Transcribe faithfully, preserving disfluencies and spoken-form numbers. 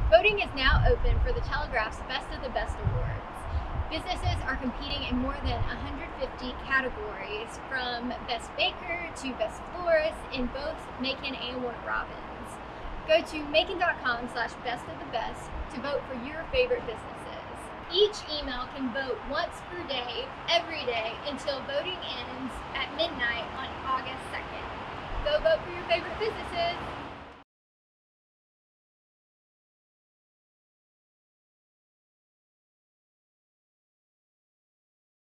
Voting is now open for the Telegraph's Best of the Best Awards. Businesses are competing in more than one hundred fifty categories, from Best Baker to Best Florist in both Macon and Warner Robins. Go to macon.com slash best of the best to vote for your favorite businesses. Each email can vote once per day, every day, until voting ends at midnight on August second. Go vote for your favorite business.